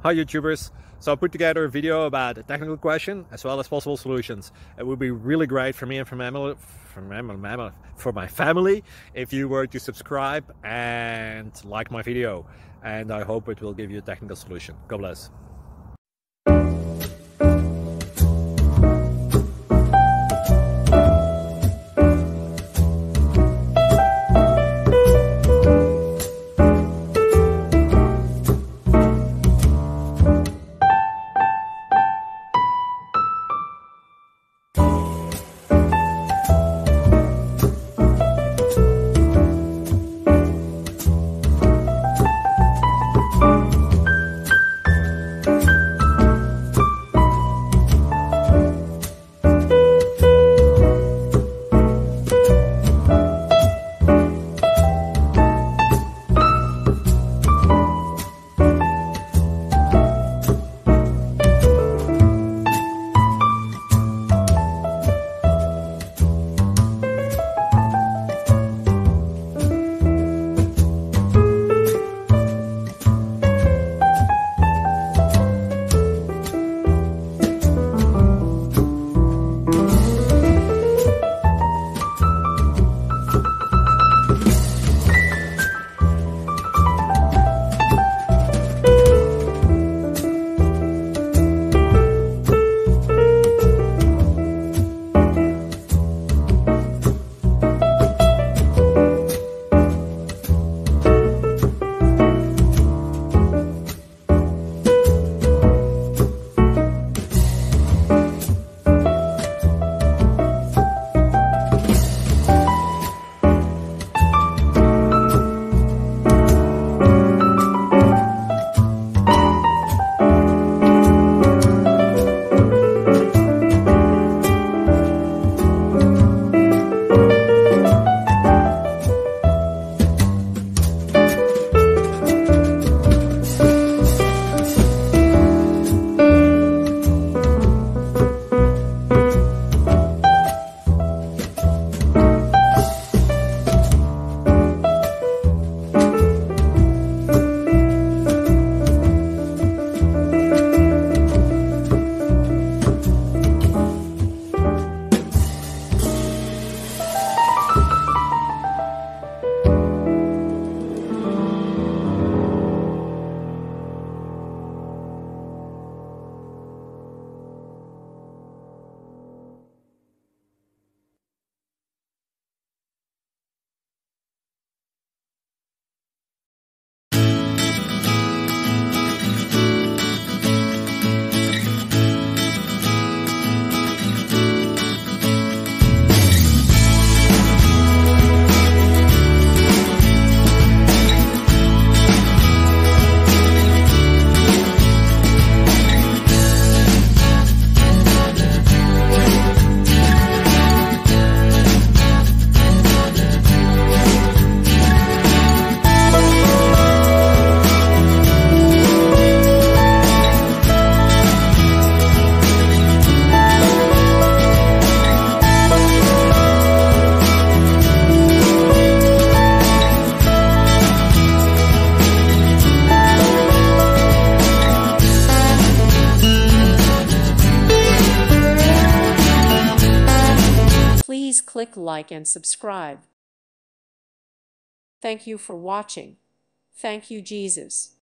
Hi YouTubers! So I put together a video about a technical question as well as possible solutions. It would be really great for me and for my family if you were to subscribe and like my video, and I hope it will give you a technical solution. God bless. Please click like and subscribe. Thank you for watching. Thank you, Jesus.